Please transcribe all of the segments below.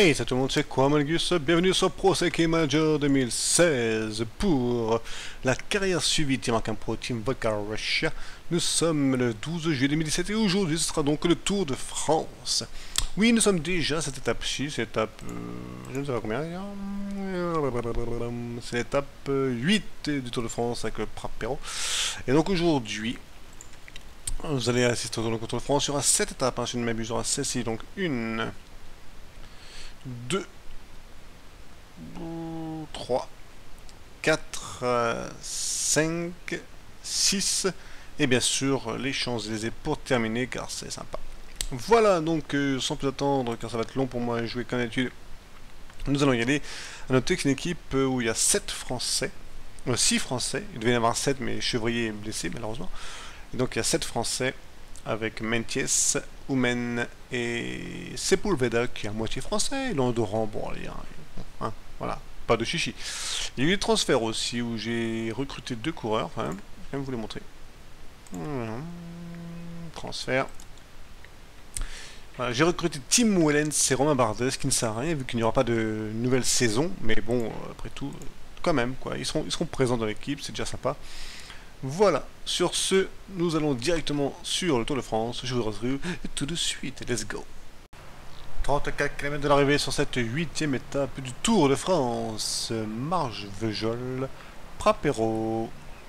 Hey, salut tout le monde, c'est quoi Malgus? Bienvenue sur Pro Cycling Manager 2016 pour la carrière suivie Team Arkham Pro Team Vodka Russia. Nous sommes le 12 juillet 2017 et aujourd'hui ce sera donc le Tour de France. Oui, nous sommes déjà à cette étape-ci, c'est l'étape... je ne sais pas combien d'ailleurs. C'est l'étape 8 du Tour de France avec le Prapero. Et donc aujourd'hui, vous allez assister au Tour de France. Il y aura 7 étapes, hein, si je ne m'abuse, il y aura celle-ci, donc 1, 2, 3, 4, 5, 6 et bien sûr les Champs-Élysées pour terminer car c'est sympa. Voilà donc sans plus attendre car ça va être long pour moi à jouer comme d'habitude. Nous allons y aller. À noter que c'est une équipe où il y a 7 Français, 6 Français, il devait y en avoir 7 mais Chevrier est blessé malheureusement. Et donc il y a 7 Français avec Menties, Oumen et Sepulveda qui est à moitié français, et Landoran, bon allez, hein, voilà, pas de chichi. Il y a eu des transferts aussi où j'ai recruté 2 coureurs, enfin, je vais même vous les montrer. Transfert. Voilà, j'ai recruté Tim Wellens et Romain Bardet, ce qui ne sert à rien vu qu'il n'y aura pas de nouvelle saison, mais bon, après tout, quand même, quoi, ils seront présents dans l'équipe, c'est déjà sympa. Voilà, sur ce, nous allons directement sur le Tour de France. Je vous retrouve tout de suite. Let's go. 34 km de l'arrivée sur cette 8e étape du Tour de France. Marge-Vejol, Prapero.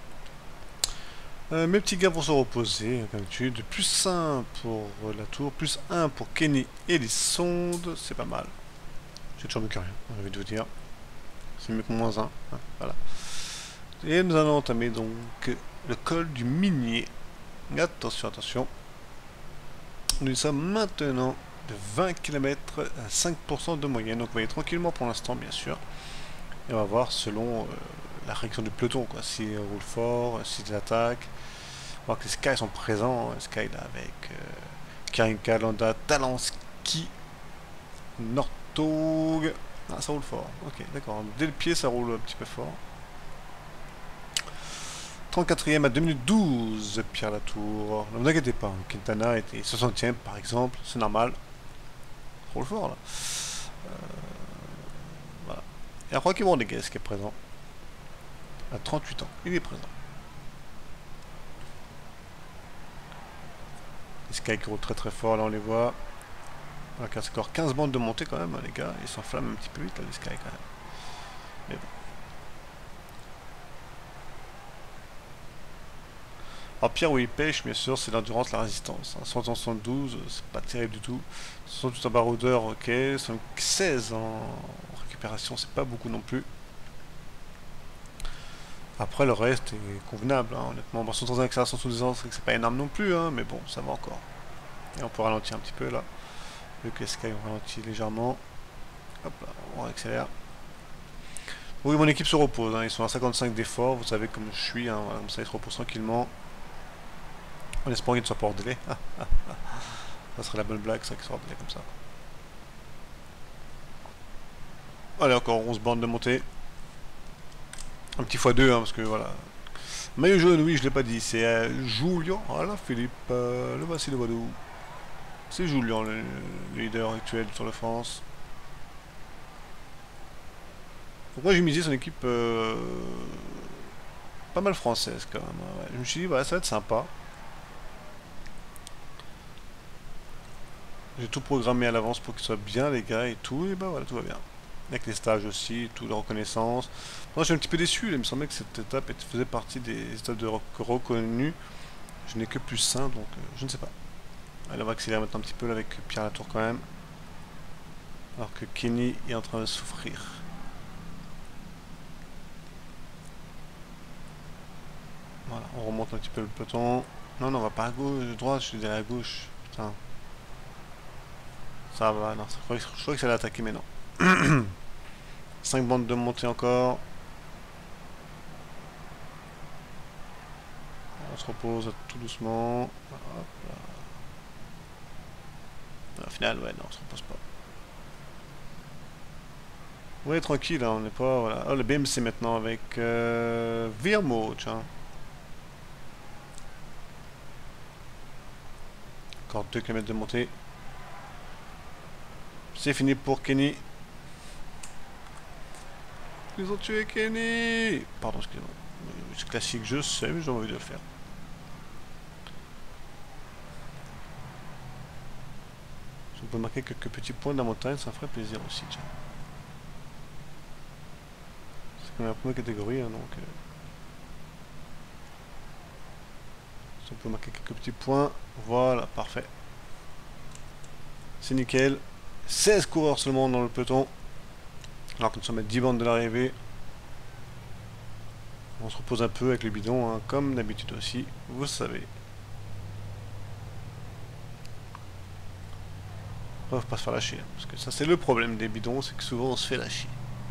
Mes petits gars vont se reposer, comme d'habitude. Plus 1 pour la Tour, plus 1 pour Kenny et les sondes. C'est pas mal. C'est toujours mieux que rien, j'ai envie de vous dire. C'est mieux que moins 1. Hein, voilà. Et nous allons entamer donc le col du Minier. Attention, attention. Nous sommes maintenant de 20 km à 5% de moyenne. Donc on va y aller tranquillement pour l'instant, bien sûr. Et on va voir selon la réaction du peloton, quoi. S'il roule fort, s'il attaque. On va voir que les Sky sont présents. Sky là avec Karinka, Landa, Talanski, Nortog. Ah, ça roule fort. Ok, d'accord. Dès le pied, ça roule un petit peu fort. 34e à 2 minutes 12, Pierre Latour. Ne vous inquiétez pas, Quintana était 60e par exemple, c'est normal. Trop le fort là. Voilà. Et Joaquim Rodriguez qui est présent. À 38 ans, il est présent. Les Sky qui roulent très très fort, là on les voit. Voilà, c'est encore 15 bandes de montée quand même, hein, les gars. Ils s'enflamment un petit peu vite là, les Sky quand même. Mais bon. Alors Pierre où il pêche, bien sûr, c'est l'endurance, la résistance. Hein. 172, c'est pas terrible du tout. 68 en baroudeur, ok. 16 en récupération, c'est pas beaucoup non plus. Après le reste est convenable, hein, honnêtement. Bon, 131 accélération sous 2 ans, c'est pas énorme non plus, hein, mais bon, ça va encore. Et on peut ralentir un petit peu là. Vu que les Sky ont ralenti légèrement. Hop là, on accélère. Oui, mon équipe se repose, hein. Ils sont à 55 d'effort, vous savez comme je suis, hein, voilà, comme ça ils se reposent tranquillement. En espérant qu'il ne soit pas hors délai. Ça serait la bonne blague, ça, qu'il soit hors délai comme ça. Allez, encore 11 bandes de montée. Un petit x2, hein, parce que voilà. Maillot jaune, oui, je l'ai pas dit. C'est Julien. Voilà, Philippe. Le voici, le Vadou. C'est Julien, le leader actuel du Tour de France. Donc moi, j'ai misé son équipe pas mal française, quand même. Ouais. Je me suis dit, voilà, ça va être sympa. J'ai tout programmé à l'avance pour qu'ils soient bien les gars et tout, et bah voilà, tout va bien. Avec les stages aussi, tout de reconnaissance. Moi je suis un petit peu déçu, il me semblait que cette étape faisait partie des étapes de reconnues. Je n'ai que plus 1, donc je ne sais pas. Allez, on va accélérer maintenant un petit peu là, avec Pierre Latour quand même. Alors que Kenny est en train de souffrir. Voilà, on remonte un petit peu le peloton. Non, non, on va pas à gauche, à droite, je suis derrière à gauche. Putain. Ça va, non, je croyais que ça allait attaquer, mais non. 5 bandes de montée encore. On se repose tout doucement. Hop là. Au final, ouais, non, on se repose pas. Ouais, tranquille, hein, on n'est pas... Voilà. Oh, le BMC maintenant avec Virmo, tiens. Encore 2 km de montée. C'est fini pour Kenny. Ils ont tué Kenny. Pardon, excusez-moi. C'est classique, je sais, mais j'ai envie de le faire. Si on peut marquer quelques petits points de la montagne, ça ferait plaisir aussi, tiens. C'est comme la première catégorie, hein, donc... si on peut marquer quelques petits points, voilà, parfait. C'est nickel. 16 coureurs seulement dans le peloton. Alors que nous sommes à 10 bandes de l'arrivée. On se repose un peu avec le bidon, hein, comme d'habitude aussi, vous savez. Après, faut pas se faire lâcher, hein, parce que ça c'est le problème des bidons, c'est que souvent on se fait lâcher.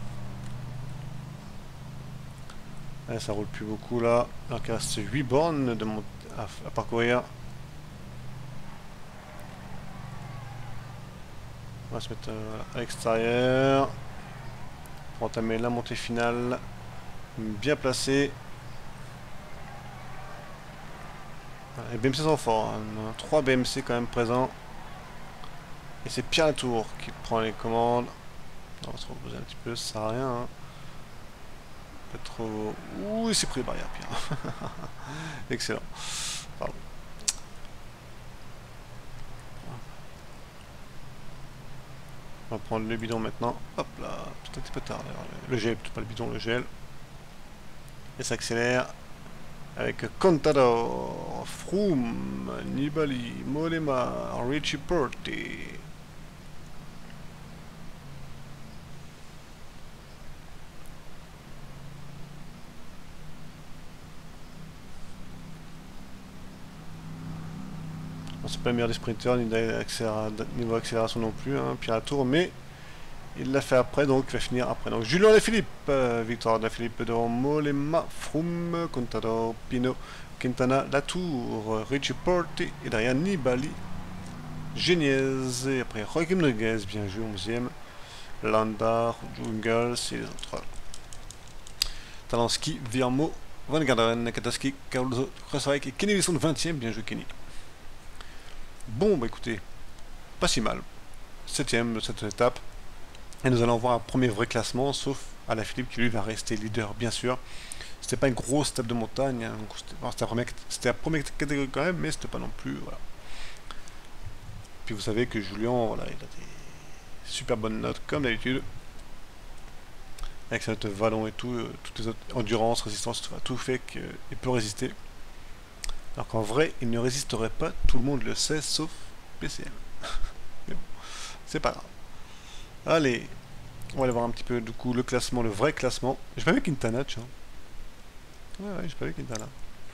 Allez, ça roule plus beaucoup là, alors qu'il reste 8 bornes de à parcourir. On va se mettre à l'extérieur pour entamer la montée finale. Bien placé. Voilà, les BMC sont forts, hein. On a 3 BMC quand même présents. Et c'est Pierre Latour qui prend les commandes. On va se reposer un petit peu, ça sert à rien. Hein. Pas trop... Ouh, il s'est pris les barrières, Pierre. Excellent. Pardon. On va prendre le bidon maintenant. Hop là, tout un petit peu tard d'ailleurs. Le gel, pas le bidon, le gel. Et ça accélère. Avec Contador, Froome, Nibali, Mollema, Richie Porte. C'est pas le meilleur des sprinters, ni niveau accélération non plus, hein, Pierre Latour, mais il l'a fait après, donc il va finir après. Donc Julien Lafilippe, victoire de Lafilippe devant Mollema, Froome, Contador, Pino, Quintana, Latour, Richie Porte et derrière Nibali, Geniez, et après Joaquim Noguez, bien joué, 11e, Landa, Jungels et les autres. Talanski, Virmo, Van Garderen, Kataski, Carlos Kroswijk et Kenny Wilson, 20e, bien joué Kenny. Bon, bah écoutez, pas si mal. 7ème de cette étape. Et nous allons voir un premier vrai classement, sauf Alaphilippe qui lui va rester leader, bien sûr. C'était pas une grosse étape de montagne, hein, c'était la première catégorie quand même, mais c'était pas non plus. Voilà. Puis vous savez que Julien, voilà, il a des super bonnes notes, comme d'habitude. Avec sa note vallon et tout, toutes les autres endurance, résistance, tout fait qu'il peut résister. Alors qu'en vrai, il ne résisterait pas, tout le monde le sait, sauf PCM. Mais bon, c'est pas grave. Allez, on va aller voir un petit peu du coup le classement, le vrai classement. J'ai pas vu Quintana, tiens. Ouais, j'ai pas vu Quintana.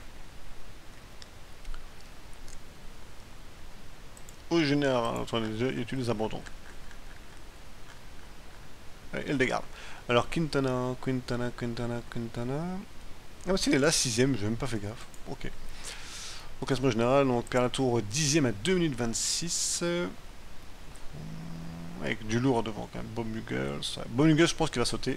Au général, entre les deux, il y a eu des abandons. Ouais, et le dégât. Alors Quintana. Ah, aussi il est là, 6ème, j'ai même pas fait gaffe. Ok. Au classement général, donc Pierre Latour 10ème à 2 minutes 26. Avec du lourd devant quand même. Bob Muggles. Bob Muggles, je pense qu'il va sauter.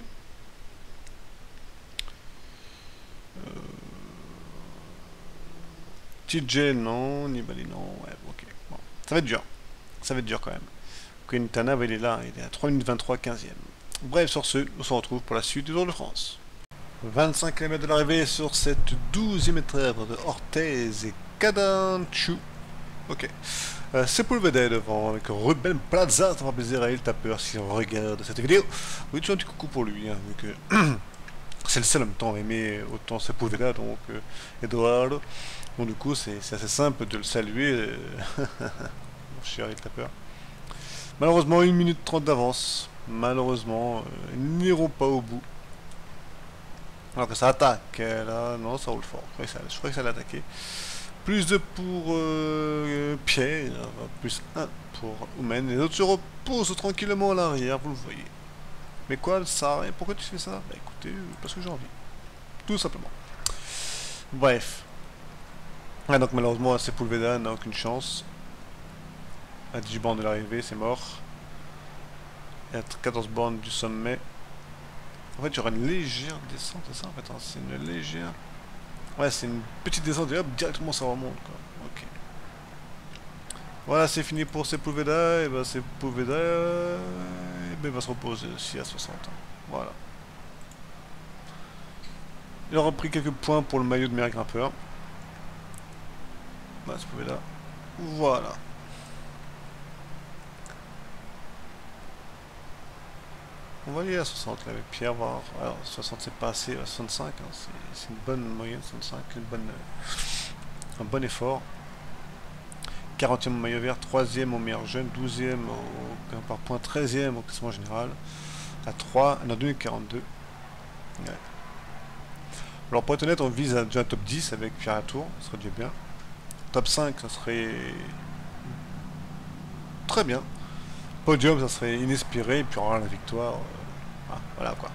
TJ, non. Nibali, non. Ouais, ok. Bon. Ça va être dur. Ça va être dur quand même. Quintana, il est là. Il est à 3 minutes 23, 15ème. Bref, sur ce, on se retrouve pour la suite du Tour de France. 25 km de l'arrivée sur cette 12e étape de Orthez et Cadanchu. Ok. Sepulveda devant avec Ruben Plaza, ça fera plaisir à il tapeur si on regarde cette vidéo. Oui, tu as un petit coucou pour lui, hein, vu que c'est le seul en même temps à aimer autant Sepulveda, donc Eduardo. Bon, du coup, c'est assez simple de le saluer, mon cher il tapeur. Malheureusement, 1 minute 30 d'avance. Malheureusement, ils n'iront pas au bout. Alors que ça attaque, là, non, ça roule fort. Je crois que ça allait attaquer. Plus 2 pour Pierre, plus 1 pour Oumen. Les autres se reposent tranquillement à l'arrière, vous le voyez. Mais quoi, ça, pourquoi tu fais ça? Bah écoutez, parce que j'ai envie. Tout simplement. Bref. Ah, donc malheureusement, Sepulveda n'a aucune chance. À 10 bornes de l'arrivée, c'est mort. Et à 14 bornes du sommet. En fait, il y aura une légère descente, c'est ça en fait, hein, c'est une légère... Ouais, c'est une petite descente et hop, directement ça remonte quoi. Ok. Voilà, c'est fini pour Sepulveda. Et ben Sepulveda il va se reposer aussi à 60 ans. Voilà. Il aura pris quelques points pour le maillot de meilleur grimpeur. Bah, Sepulveda. Voilà. On va aller à 60 là, avec Pierre, voir. Alors 60 c'est pas assez, 65, hein, c'est une bonne moyenne, 65, un bon effort. 40e au maillot vert, 3e au meilleur jeune, 12e au par point, 13e au classement général, à 3, en 2042. Ouais. Alors pour être honnête, on vise déjà un top 10 avec Pierre Latour, ça serait déjà bien. Top 5, ça serait très bien. Podium, ça serait inespéré, et puis on aura la victoire. Voilà quoi.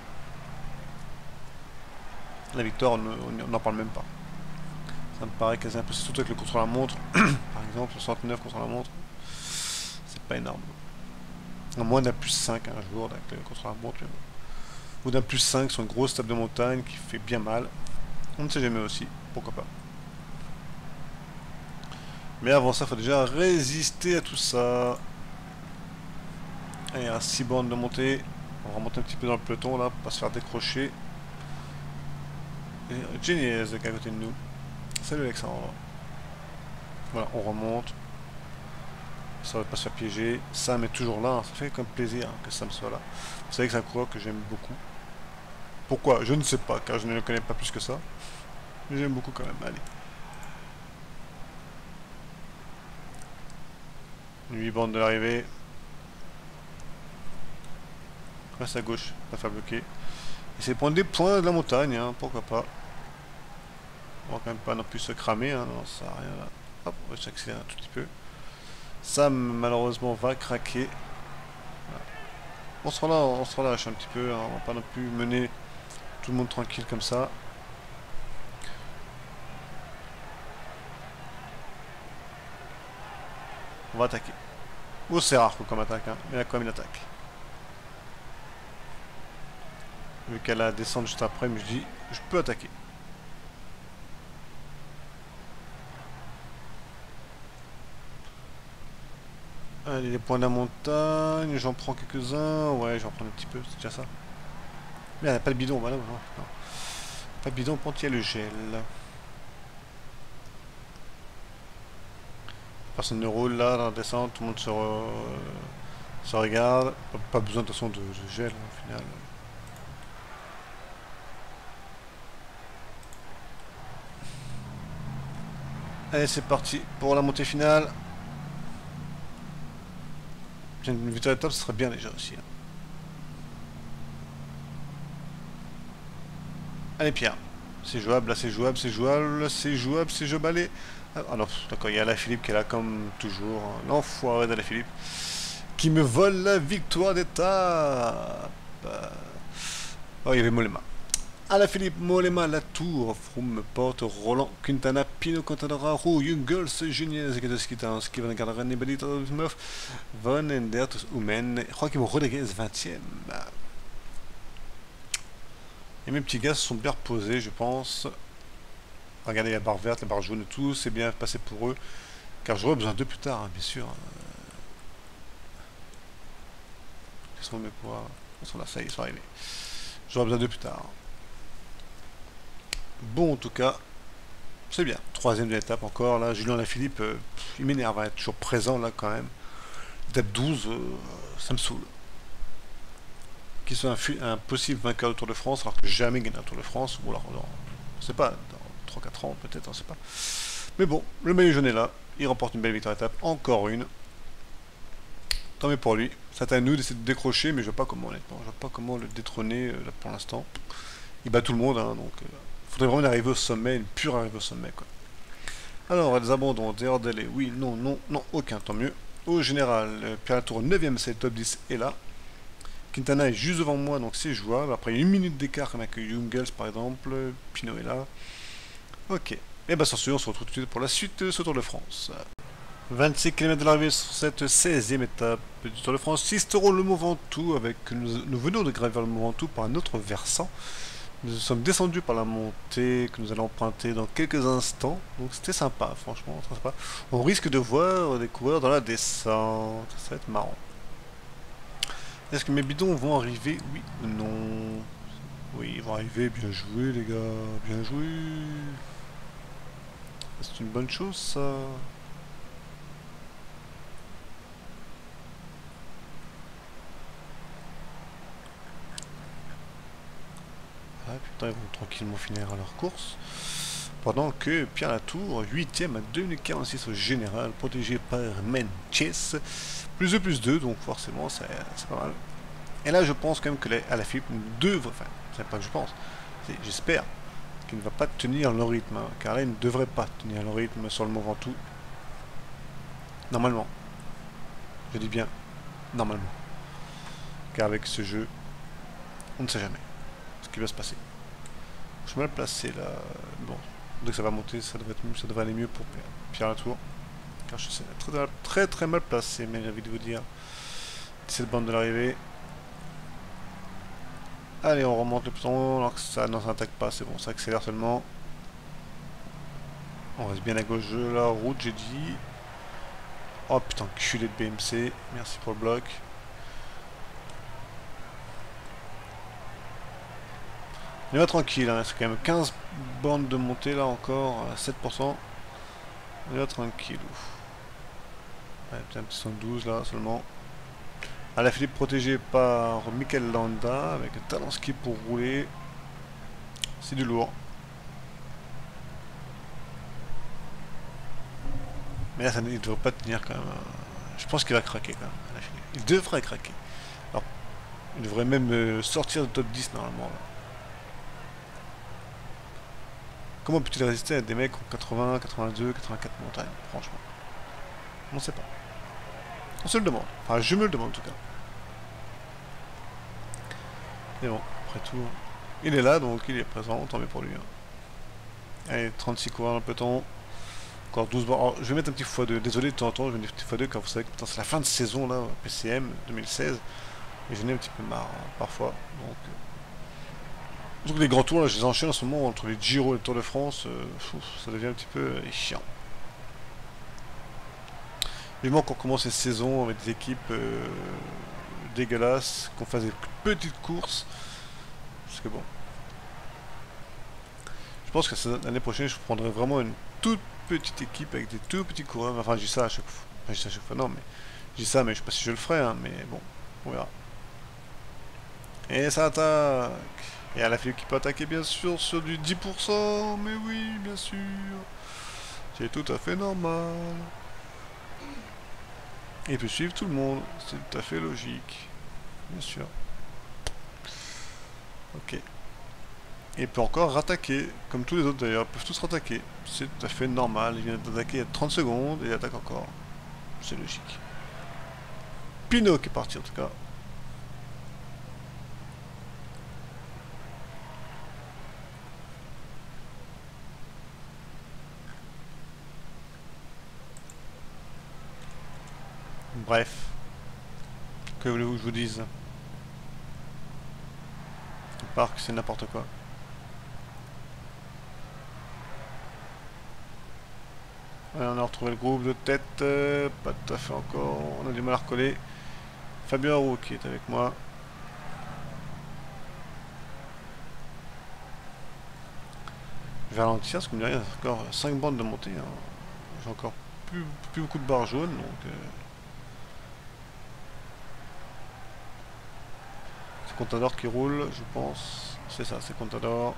La victoire, on n'en parle même pas. Ça me paraît quasi impossible, surtout avec le contre-la-montre. Par exemple, 69 contre la montre, c'est pas énorme. À moins d'un plus 5 un jour avec le contre-la-montre. Ou d'un plus 5 sur une grosse table de montagne qui fait bien mal. On ne sait jamais aussi, pourquoi pas. Mais avant ça, il faut déjà résister à tout ça. Allez, à 6 bornes de montée. On va remonter un petit peu dans le peloton là, pour pas se faire décrocher. Et Jenny est à côté de nous. Salut Alexandre. Voilà, on remonte. Ça va pas se faire piéger. Sam est toujours là, ça fait comme plaisir que Sam soit là. Vous savez que c'est un coureur que j'aime beaucoup. Pourquoi? Je ne sais pas, car je ne le connais pas plus que ça. Mais j'aime beaucoup quand même. Allez. 8 bandes de l'arrivée. Reste à gauche, pas faire bloquer. Essayer de prendre des points de la montagne, hein, pourquoi pas. On va quand même pas non plus se cramer, hein, non, ça sert à rien là. Hop, on va s'accélérer un tout petit peu. Sam malheureusement va craquer. Voilà. On se relâche un petit peu, hein, on va pas non plus mener tout le monde tranquille comme ça. On va attaquer. Oh, c'est rare comme attaque, hein, mais il y a quand même une attaque. Vu qu'elle a descendre juste après, mais je dis, je peux attaquer. Allez, les points de la montagne, j'en prends quelques-uns. Ouais, j'en prends un petit peu, c'est déjà ça. Mais il n'y a pas de bidon, voilà. Non. Pas de bidon, quand il y a le gel. Personne ne roule là, dans la descente, tout le monde se regarde. Pas besoin de toute façon de gel, hein, au final. Allez, c'est parti pour la montée finale. Une victoire top, ce serait bien déjà aussi. Hein. Allez, Pierre. C'est jouable, là c'est jouable, c'est jouable, c'est jouable, c'est jouable. Allez. Ah non, d'accord, il y a la Philippe qui est là comme toujours. Hein. L'enfoiré de la Philippe. Qui me vole la victoire d'étape. Oh, il y avait Mollema. Alaphilippe, Mollema, Latour, Froome, Porte, Roland, Quintana, Pino, Contadora, Roux, Jungels, Junior, Zekatoski, Van Garderen, Nibali, Murph, Van Endert, Oumen, Joaquim Rodriguez, 20e. Et mes petits gars se sont bien reposés, je pense. Regardez la barre verte, la barre jaune et tout, c'est bien passé pour eux. Car j'aurai besoin d'eux plus tard, hein, bien sûr. Ils sont mes pouvoirs. Ils sont là, ça y est, ils sont arrivés. J'aurai besoin d'eux plus tard. Bon, en tout cas, c'est bien. Troisième de l'étape encore, là. Julien Alaphilippe, il m'énerve à être toujours présent, là, quand même. Étape 12, ça me saoule. Qu'il soit un possible vainqueur du Tour de France, alors que jamais gagné un Tour de France, ou alors, on sait pas, dans 3-4 ans, peut-être, on sait pas. Mais bon, le maillot jaune est là. Il remporte une belle victoire d'étape, encore une. Tant mieux pour lui. C'est à nous d'essayer de décrocher, mais je vois pas comment, honnêtement. Je vois pas comment le détrôner, là, pour l'instant. Il bat tout le monde, hein, donc... faudrait vraiment arriver au sommet, une pure arrivée au sommet, quoi. Alors, les abandons, dehors délai, oui, non, non, non, aucun, tant mieux. Au général, Pierre Latour, 9ème, c'est le top 10, est là. Quintana est juste devant moi, donc c'est jouable. Après, une minute d'écart avec Jungels, par exemple. Pinot est là. Ok. Et bien, sur ce, on se retrouve tout de suite pour la suite de ce Tour de France. 26 km de l'arrivée sur cette 16e étape du Tour de France. Sisteron le Mont Ventoux, avec nous venons de gravir le Mont Ventoux par un autre versant. Nous sommes descendus par la montée que nous allons emprunter dans quelques instants. Donc c'était sympa, franchement, très sympa. On risque de voir des coureurs dans la descente. Ça va être marrant. Est-ce que mes bidons vont arriver? Oui ou non? Oui, ils vont arriver. Bien joué, les gars. Bien joué. C'est une bonne chose, ça. Ah putain, ils vont tranquillement finir leur course. Pendant que Pierre Latour, 8ème à 2 minutes 46 au général, protégé par Menches. Plus 2, donc forcément c'est pas mal. Et là je pense quand même que Alaphilippe devrait, enfin c'est pas que je pense, j'espère qu'il ne va pas tenir le rythme, hein, car là il ne devrait pas tenir le rythme sur le Mont Ventoux. Normalement. Je dis bien normalement. Car avec ce jeu, on ne sait jamais ce qui va se passer. Je suis mal placé là. Bon, dès que ça va monter, ça devrait aller mieux pour Pierre Latour. Car je suis très mal placé, mais j'ai envie de vous dire. Cette bande de l'arrivée. Allez, on remonte le peloton, alors que ça ne s'attaque pas, c'est bon, ça accélère seulement. On reste bien à gauche de la route, j'ai dit. Oh putain, culé de BMC, merci pour le bloc. Il va tranquille, hein. C'est quand même 15 bandes de montée là encore, à 7%. Il va tranquille. Ouais, peut-être un petit 112 là seulement. Alaphilippe protégé par Mikel Landa avec un Talanski pour rouler. C'est du lourd. Mais là, ça ne devrait pas tenir quand même. Je pense qu'il va craquer quand même. Il devrait craquer. Alors, il devrait même sortir du top 10 normalement. Là. Comment peut-il résister à des mecs en 80, 82, 84 montagnes, franchement? On ne sait pas. On se le demande. Enfin, je me le demande en tout cas. Mais bon, après tout, il est là, donc il est présent, tant mieux pour lui. Hein. Allez, 36 coureurs dans le peloton. Encore 12 bords. Alors, je vais mettre un petit x2. Désolé de temps en temps, je vais mettre un petit x2 car vous savez que c'est la fin de saison là, PCM 2016. Et j'en ai un petit peu marre hein, parfois. Donc les grands tours, là, je les enchaîne en ce moment entre les Giro et le Tour de France. Ça devient un petit peu chiant. Vivement qu'on commence les saisons avec des équipes dégueulasses, qu'on fasse des petites courses. Parce que bon. Je pense que l'année prochaine, je prendrai vraiment une toute petite équipe avec des tout petits coureurs. Enfin, je dis ça à chaque fois. Enfin, je dis ça à chaque fois, non, mais. Je dis ça, mais je sais pas si je le ferai, hein, mais bon, on verra. Et ça attaque. Et à la fille qui peut attaquer, bien sûr, sur du 10%. Mais oui, bien sûr. C'est tout à fait normal. Et il peut suivre tout le monde. C'est tout à fait logique. Bien sûr. Ok. Et il peut encore rattaquer, comme tous les autres d'ailleurs, ils peuvent tous rattaquer. C'est tout à fait normal, il vient d'attaquer il y a 30 secondes et il attaque encore. C'est logique. Pinot qui est parti en tout cas. Bref. Que voulez-vous que je vous dise? Le parc c'est n'importe quoi. Ouais, on a retrouvé le groupe de tête, pas tout à fait encore, on a du mal à recoller. Fabien Roux qui est avec moi. Je vais ralentir parce qu'il me dit, il y a encore 5 bandes de montée. Hein. J'ai encore plus beaucoup de barres jaunes donc. C'est Contador qui roule, je pense. C'est ça, c'est Contador.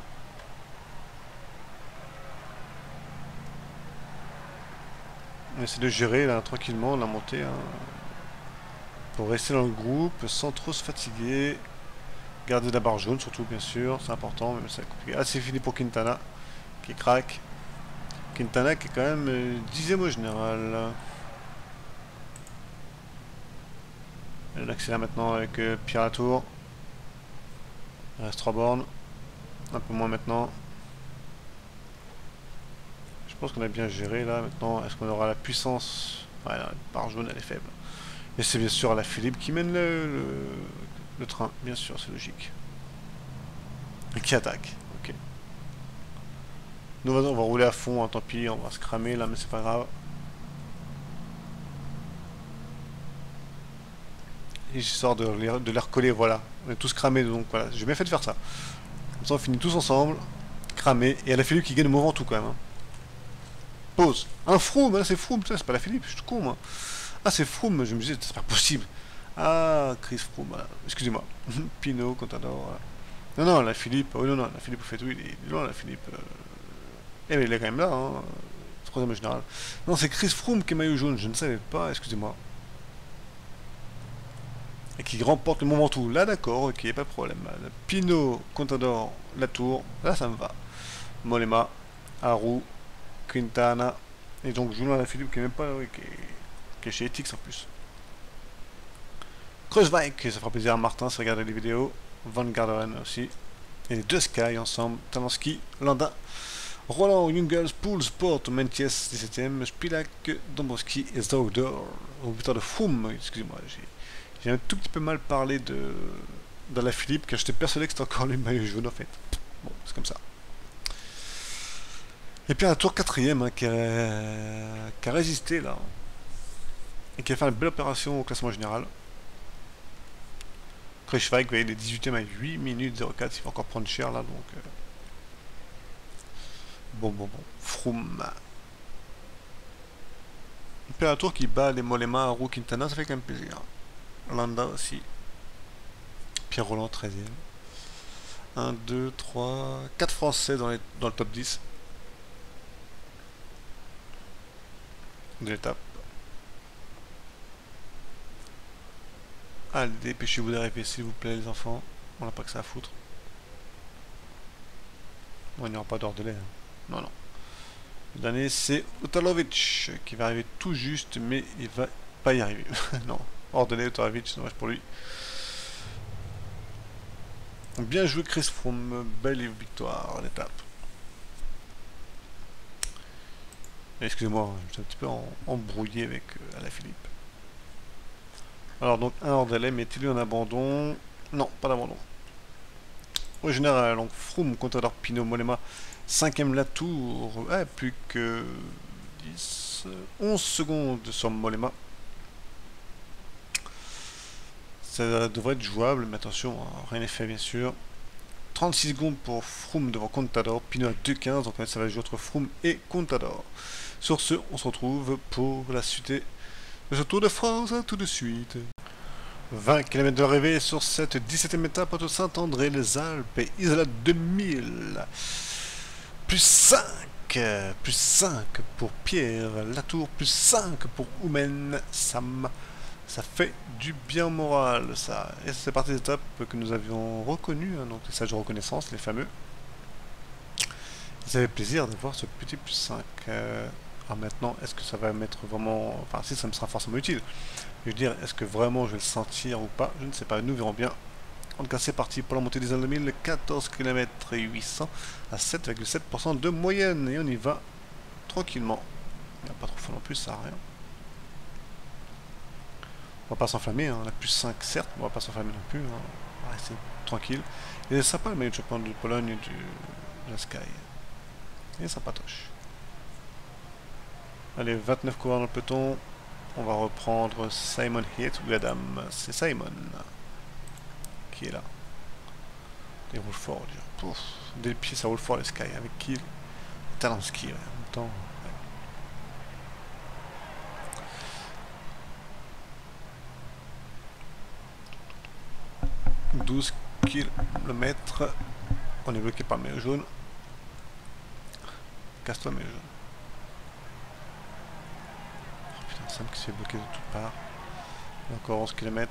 On essaie de gérer là tranquillement la montée. Hein, pour rester dans le groupe sans trop se fatiguer. Garder la barre jaune surtout bien sûr, c'est important, même si c'est compliqué. Ah c'est fini pour Quintana qui craque. Quintana qui est quand même 10ème au général. On accélère maintenant avec Pierre Latour. Il reste 3 bornes. Un peu moins maintenant. Je pense qu'on a bien géré là maintenant. Est-ce qu'on aura la puissance? Ouais, la barre jaune elle est faible. Et c'est bien sûr Alaphilippe qui mène le train. Bien sûr, c'est logique. Qui attaque. Ok. Nous, on va rouler à fond, hein, tant pis, on va se cramer là, mais c'est pas grave. Et j'essaie de les recoller, voilà. On est tous cramés, donc voilà. J'ai bien fait de faire ça. Comme ça, on finit tous ensemble, cramés. Et à la Philippe qui gagne le mouvement tout quand même. Hein. Pause. Un Froome, c'est Froome, c'est pas la Philippe, je suis con moi. Ah, c'est Froome, je me disais, c'est pas possible. Ah, Chris Froome, voilà. Excusez-moi. Pinot, Contador, voilà. Non, non, la Philippe, oh non, non, la Philippe, vous faites oui, il est loin, la Philippe. Eh, mais il est quand même là, hein. Troisième général. Non, c'est Chris Froome qui est maillot jaune, je ne savais pas, excusez-moi. Et qui remporte le moment tout. Là, d'accord, ok, pas de problème. Pinot, Contador, Latour, là, ça me va. Mollema, Haru, Quintana, et donc Julien Philippe qui est même pas, oui, qui est chez Etix en plus. Kreuzweig, ça fera plaisir à Martin si regarder les vidéos. Van Garderen aussi. Et les deux Sky ensemble. Talansky, Landin, Roland, Jungels, Pool, Sport, Mentiès, 17ème, Spilak, Dombrowski et Zaudor. Au buteur de Froome, excusez-moi, j'ai un tout petit peu mal parlé de la Philippe, car j'étais persuadé que c'était encore le maillot jaune en fait. Bon, c'est comme ça. Et puis un tour quatrième hein, qui a résisté là. Et qui a fait une belle opération au classement général. Kreuzweig, il est 18ème à 8 minutes 04, il va encore prendre cher là donc. Bon. Froome. Et puis un tour qui bat les Mollema, Haru, Quintana, ça fait quand même plaisir. Landa aussi. Pierre Roland 13ème. 1, 2, 3, 4 Français dans le top 10 de l'étape. Allez, dépêchez-vous d'arriver s'il vous plaît les enfants. On n'a pas que ça à foutre. Bon, il n'y aura pas d'Ordelais. Hein. Non, non. Le dernier c'est Utalovic qui va arriver tout juste mais il va pas y arriver. Non. Ordelais, Utalovic, c'est dommage pour lui. Bien joué Chris Froome, belle victoire à l'étape. Excusez-moi, je suis un petit peu embrouillé avec Alaphilippe. Alors donc un hors délai, mettez-lui en abandon. Non, pas d'abandon. Au général, donc Froome, Contador, Pinot, Mollema, 5ème Latour. Ouais, plus que 10, 11 secondes sur Mollema. Ça devrait être jouable, mais attention, rien n'est fait bien sûr. 36 secondes pour Froome devant Contador, Pinot à 2,15, donc ça va jouer entre Froome et Contador. Sur ce, on se retrouve pour la suite de ce Tour de France, tout de suite. 20 km de l'arrivée sur cette 17ème étape entre Saint-André-les-Alpes et Isola 2000. Plus 5 pour Pierre Latour, plus 5 pour Oumen Sam. Ça fait du bien au moral, ça. Et c'est partie des étapes que nous avions reconnues, hein, donc les sages de reconnaissance, les fameux. Ça fait plaisir de voir ce petit plus 5. Alors maintenant, est-ce que ça va m'être vraiment... Enfin, si, ça me sera forcément utile. Je veux dire, est-ce que vraiment je vais le sentir ou pas? Je ne sais pas, nous verrons bien. En tout cas, c'est parti pour la montée des Alpes 2000, 14 km et 800 à 7,7% de moyenne. Et on y va tranquillement. Il n'y a pas trop fort non plus, ça sert à rien. On va pas s'enflammer, hein. On a plus 5 certes, mais on va pas s'enflammer non plus. Hein. On va rester tranquille. Et c'est sympa le maillot de champion de Pologne de la Sky. Et ça patoche. Allez, 29 coureurs dans le peloton. On va reprendre Simon Hiet ou Adam. C'est Simon qui est là. Il roule fort, dire. Dès le pied, ça roule fort les Sky. Avec qui? Talansky, ouais. En même temps. Ouais. 12 km. On est bloqué par le maillot jaune. Casse-toi, maillot jaune. Sam qui se fait bloquer de toutes parts. Encore 11 km.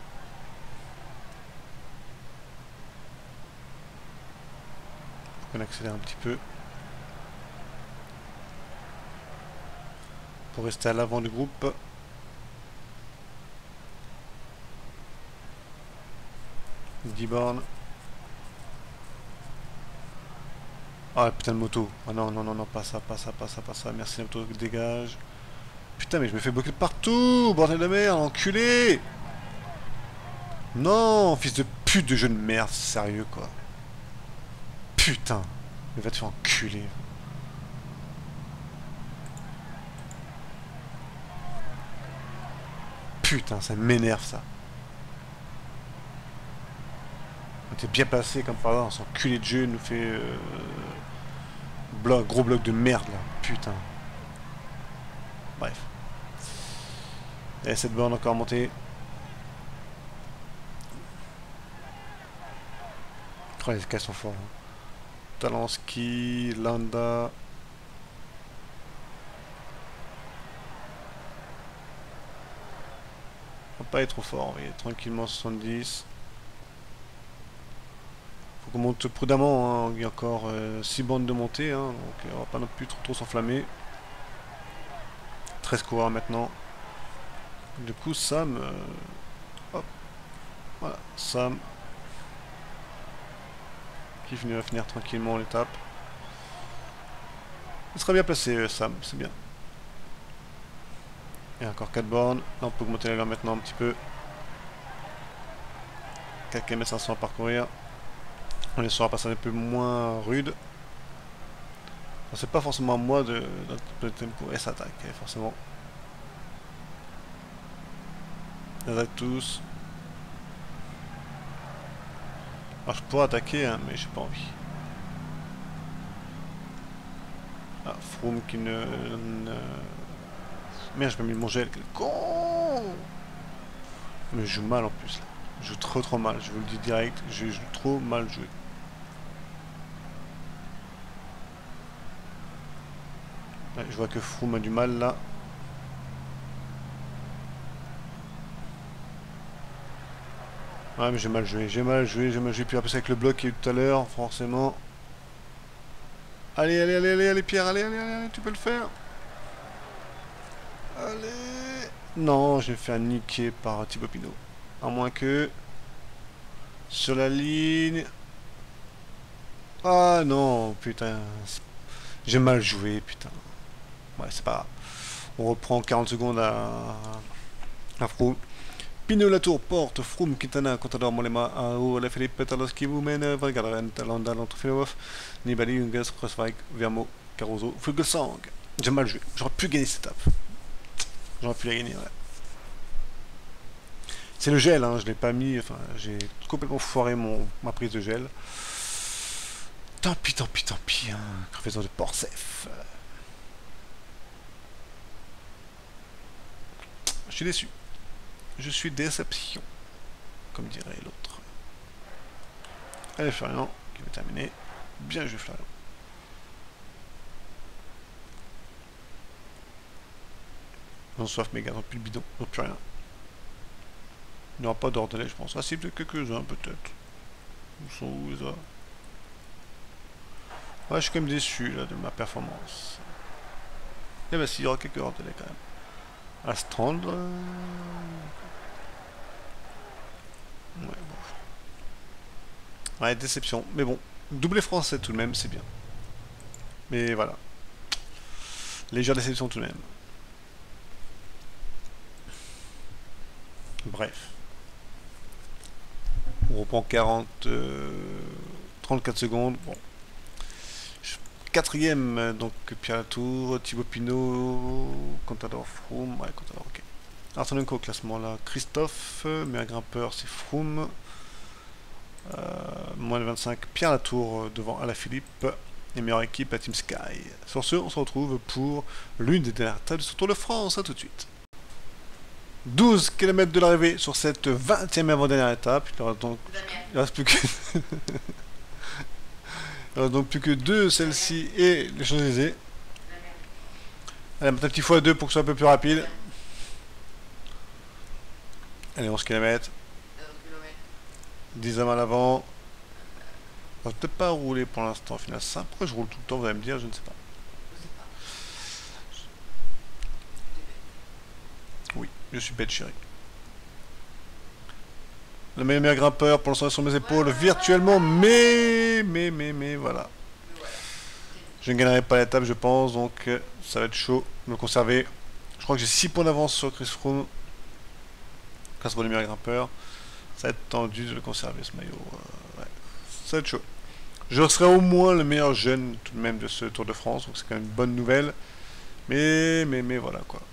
On accélère un petit peu. Pour rester à l'avant du groupe. Giborn. Ah putain de moto. Ah non, pas ça. Merci la moto, dégage. Putain, mais je me fais bloquer partout, bordel de merde, enculé! Non, fils de pute de jeu de merde, sérieux quoi. Putain. Il va te faire enculer. Putain, ça m'énerve ça. On était bien placé comme par là, on s'enculé de jeu, il nous fait gros bloc de merde là. Putain. Bref. Et cette borne encore montée. Oh, les cas sont forts. Hein. Talansky, Landa. On va pas être trop fort, il est tranquillement 70. Faut qu'on monte prudemment, hein. Il y a encore 6 bandes de montée, hein, donc on va pas non plus trop s'enflammer. 13 coureurs maintenant. Du coup, Sam... hop. Voilà, Sam. Qui va finir tranquillement l'étape. Il sera bien placé, Sam, c'est bien. Et encore 4 bornes. Là, on peut augmenter l'allure maintenant un petit peu. 4 km 500 à parcourir. On est sur un passage un peu moins rude. C'est pas forcément à moi de tempo. Et ça attaque, forcément. Ils attaquent tous. Alors je pourrais attaquer, hein, mais j'ai pas envie. Ah, Froome qui ne... Merde, j'ai pas mis mon gel. Quel con! Mais je joue mal en plus là. Je joue trop mal, je vous le dis direct. Je joue trop mal joué. Ouais, je vois que Froome a du mal là. Ouais, mais j'ai mal joué, puis après avec le bloc qu'il y a eu tout à l'heure, forcément. Allez, Pierre, allez, tu peux le faire. Allez. Non, je vais me faire niquer par Thibaut Pinot. À moins que... Sur la ligne... Ah non, putain. J'ai mal joué, putain. Ouais, c'est pas grave. On reprend 40 secondes à Froome. Pinot Latour porte, Froome, Quintana, Contador, Molema, AO, La Philippe, Taloski, Wumen, Valgaren, Talanda, Lantrofilov, Nibali, Ungas, Crosswijk, Vermo, Caruso, Fuglsang. J'ai mal joué. J'aurais pu gagner cette étape. J'aurais pu la gagner, ouais. C'est le gel, hein, je l'ai pas mis, enfin, j'ai complètement foiré ma prise de gel. Tant pis, hein, crevaison de Porcef. Je suis déçu. Je suis déception, comme dirait l'autre. Allez, Florian, qui va terminer. Bien joué, Florian. J'en soif, mes gars, non plus le bidon, non plus rien. Il n'y aura pas d'ordelais, je pense. Ah, si, peut-être quelques-uns, peut-être. Où sont où, ça? Ouais, je suis quand même déçu, là, de ma performance. Eh ben, si, il y aura quelques ordelais, quand même. Astrand... Ouais, bon. Ouais, déception. Mais bon, doublé français tout de même, c'est bien. Mais voilà. Légère déception tout de même. Bref. On reprend 34 secondes. Bon. Quatrième, donc Pierre Latour, Thibaut Pinot, Contador, Froome. Ouais, Contador, ok. Arsenenko au classement là. Christophe, meilleur grimpeur, c'est Froome. Moins de 25, Pierre Latour devant Alaphilippe. Et meilleure équipe à Team Sky. Sur ce, on se retrouve pour l'une des dernières tables sur Tour de France. À tout de suite. 12 km de l'arrivée sur cette 20e avant-dernière étape. Il ne reste plus que... Il reste donc plus que deux, celle-ci et les Champs-Élysées. Allez, mettre un petit x2 pour que ce soit un peu plus rapide. Allez, 11 km. 10 hommes à l'avant. On va peut-être pas rouler pour l'instant, au final. Ça, pourquoi je roule tout le temps, vous allez me dire, je ne sais pas. Oui, je suis bête, chérie. Le meilleur grimpeur pour l'instant sur mes épaules, virtuellement, mais voilà. Je ne gagnerai pas l'étape, je pense, donc ça va être chaud de me conserver. Je crois que j'ai 6 points d'avance sur Chris Froome. Grâce au meilleur grimpeur. Ça va être tendu de le conserver, ce maillot. Ouais. Ça va être chaud. Je serai au moins le meilleur jeune tout de même de ce Tour de France, donc c'est quand même une bonne nouvelle. Mais voilà quoi.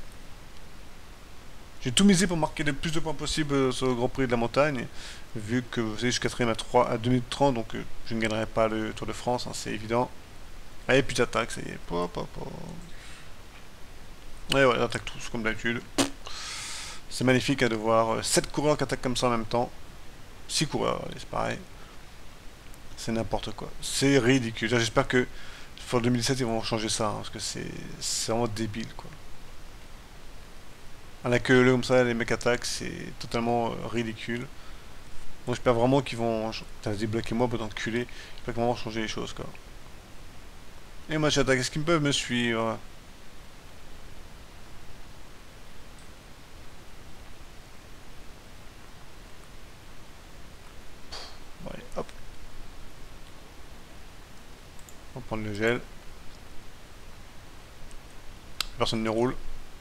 J'ai tout misé pour marquer le plus de points possible sur le Grand Prix de la montagne, vu que vous savez, je suis quatrième à 2 minutes 30, donc je ne gagnerai pas le Tour de France, hein, c'est évident. Allez, puis j'attaque, ça y est. Et ouais, j'attaque tous comme d'habitude. C'est magnifique de voir 7 coureurs qui attaquent comme ça en même temps. 6 coureurs, allez, c'est pareil. C'est n'importe quoi. C'est ridicule. J'espère que pour 2017 ils vont changer ça, hein, parce que c'est vraiment débile quoi. À la queue leu comme ça, les mecs attaquent, c'est totalement ridicule. Donc j'espère vraiment qu'ils vont... T'as débloqué moi, bon d'enculé. J'espère qu'ils vont changer les choses quoi. Et moi j'attaque, est-ce qu'ils peuvent me suivre? Bon, allez, hop. On va prendre le gel. Personne ne roule.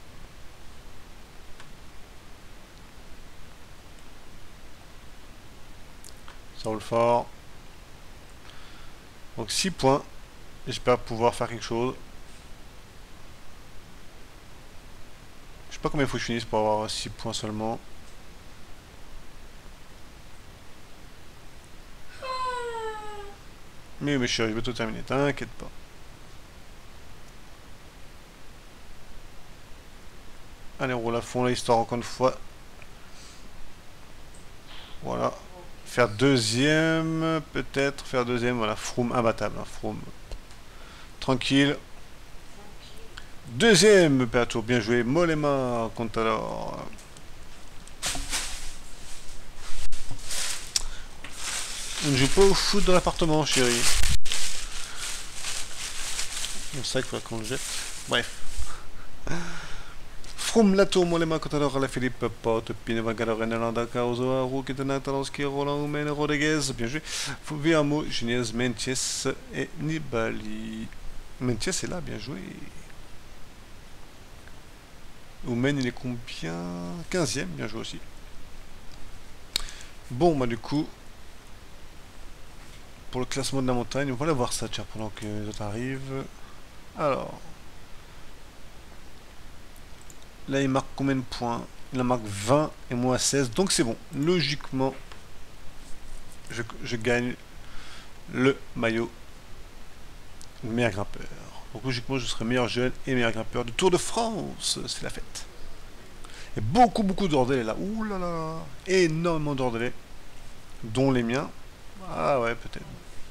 Ça roule fort. Donc 6 points. J'espère pouvoir faire quelque chose. Je sais pas combien il faut que je finisse pour avoir 6 points seulement. Mais chérie, je vais tout terminer, t'inquiète pas. Allez, on roule à fond là, histoire encore une fois. Voilà. Faire deuxième, peut-être. Faire deuxième, voilà. Froome imbattable, hein, Froome. Tranquille. Deuxième, Péatour, bien joué. Mollema, Contador. On ne joue pas au foot dans l'appartement, chérie. C'est ça qu'il faudrait qu'on le jette. Bref. Froome, Latour, Mollema, Contador, Alaphilippe, Porte, Pineva, Galorena, Landa, Caruso, Aru, Kitana, Talonski, Roland, Oumen, Rodriguez, bien joué. Viamo, Geniez, Mentiès et Nibali. Mentiès est là, bien joué. Oumen, il est combien? 15e, bien joué aussi. Bon, bah du coup, pour le classement de la montagne, on va aller voir ça, tiens, pendant que les autres arrivent. Alors, là, il marque combien de points? Il en marque 20 et moi 16, donc c'est bon. Logiquement, je gagne le maillot meilleur grimpeur. Donc logiquement, je serai meilleur jeune et meilleur grimpeur du Tour de France. C'est la fête. Et beaucoup d'ordelets là. Ouh là là. Énormément d'ordelets. Dont les miens. Ah ouais, peut-être.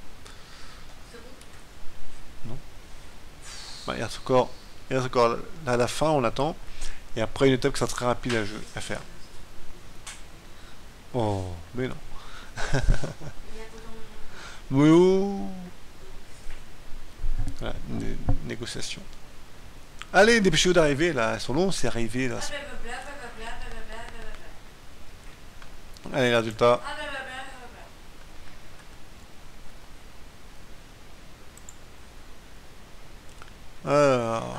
Non. Bah, il reste encore à la fin, on attend. Et après une étape qui sera très rapide à faire. Oh, mais non. Mais oh. Voilà, négociation. Allez, dépêchez-vous d'arriver là. Elles sont longs, c'est arrivé là. Allez, les résultats. Alors,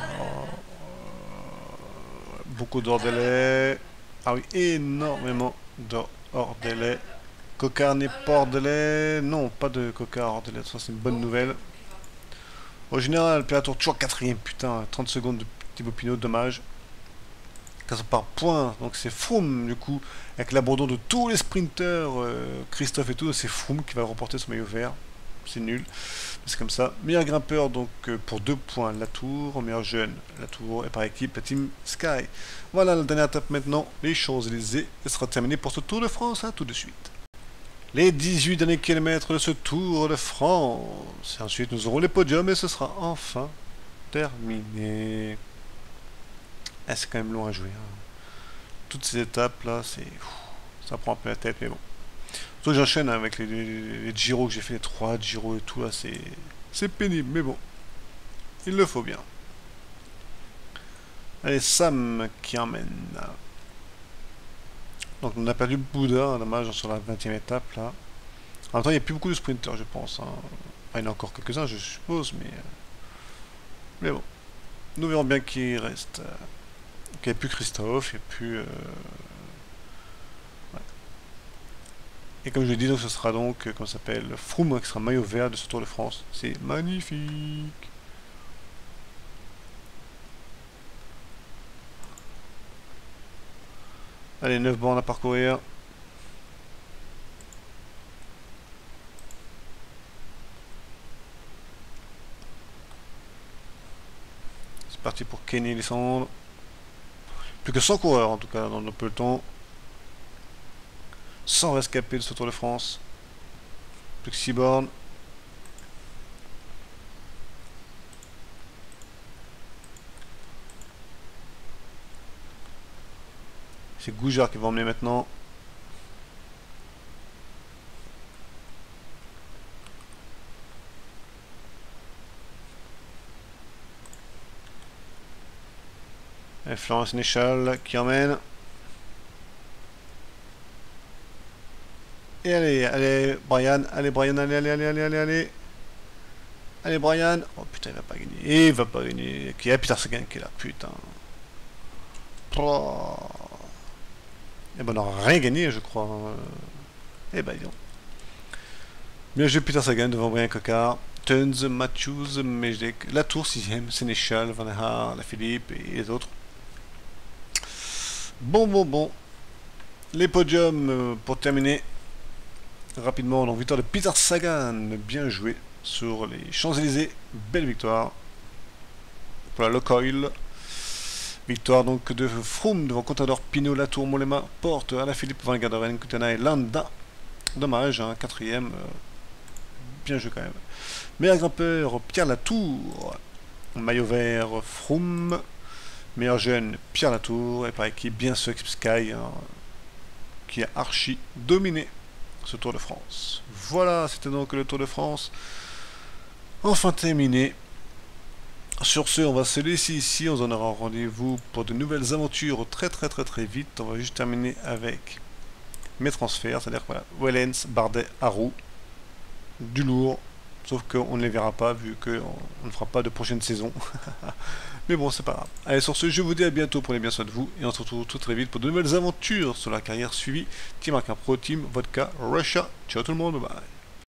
beaucoup d'ordelais. Ah oui, énormément d'ordelais. Coca n'est pas ordelais. Non, pas de coca ordelais. Ça, c'est une bonne nouvelle. Au général, Péatour toujours quatrième. Putain, 30 secondes de Thibaut Pinot, dommage. Casse par points. Donc c'est Froome, du coup, avec l'abandon de tous les sprinters, Christophe et tout. C'est Froome qui va remporter son maillot vert. C'est nul. C'est comme ça. Meilleur grimpeur, donc pour 2 points, Latour. Meilleur jeune, Latour. Et par équipe, la Team Sky. Voilà la dernière étape maintenant. Les Champs-Élysées. Elle sera terminée pour ce Tour de France, hein, tout de suite. Les 18 derniers kilomètres de ce Tour de France. Et ensuite, nous aurons les podiums et ce sera enfin terminé. Ah, c'est quand même long à jouer. Hein. Toutes ces étapes là, ça prend un peu la tête, mais bon. Surtout que j'enchaîne avec les Giro que j'ai fait, les 3 Giro et tout là, c'est pénible, mais bon. Il le faut bien. Allez, Sam qui emmène. Donc on a perdu Bouddha, dommage, sur la 20e étape là. En même temps, il n'y a plus beaucoup de sprinters, je pense. Hein. Enfin, il y en a encore quelques-uns, je suppose, mais bon. Nous verrons bien qui reste. Il n'y a plus Christophe, il n'y a plus... Ouais. Et comme je l'ai dit, donc, ce sera donc, comment ça s'appelle, Froome qui sera maillot vert de ce Tour de France. C'est magnifique. Allez, 9 bornes à parcourir. C'est parti pour Kenny et Lissandre. Plus que 100 coureurs en tout cas dans le peloton. 100 rescapés de ce Tour de France. Plus que 6 bornes. C'est Goujard qui va emmener maintenant. Et Florence Sénéchal qui emmène. Et allez, allez, Brian, allez, Brian, allez, allez, allez, allez, allez, allez. Allez, Brian. Oh putain, il va pas gagner. Il va pas gagner. Qui est Peter Sagan qui est là, putain. Oh. Eh ben, on n'aura rien gagné, je crois. Eh ben, disons. Bien joué, Peter Sagan devant Brian Cocard. Tuns, Matthews, Mejdek, Latour 6ème, Sénéchal, Van der Haar, La Philippe et les autres. Bon. Les podiums pour terminer. Rapidement, donc victoire de Peter Sagan, bien joué sur les Champs-Élysées. Belle victoire pour la Locoil. Victoire donc de Froome devant Contador, Pinot, Latour, Mollema, Porte, Alaphilippe, Van Garderen, Kutena et Landa. Dommage, hein, 4ème. Bien joué quand même. Meilleur grimpeur, Pierre Latour. Maillot vert, Froome. Meilleur jeune, Pierre Latour. Et par équipe, bien sûr, Sky, hein, qui a archi dominé ce Tour de France. Voilà, c'était donc le Tour de France. Enfin terminé. Sur ce, on va se laisser ici. On en aura rendez-vous pour de nouvelles aventures très vite. On va juste terminer avec mes transferts. C'est-à-dire que voilà, Wellens, Bardet, Harou. Du lourd. Sauf qu'on ne les verra pas vu qu'on ne fera pas de prochaine saison. Mais bon, c'est pas grave. Allez, sur ce, je vous dis à bientôt, prenez bien soin de vous. Et on se retrouve tout très vite pour de nouvelles aventures sur la carrière suivie. Team Arc Pro, Team Vodka Russia. Ciao tout le monde, bye bye.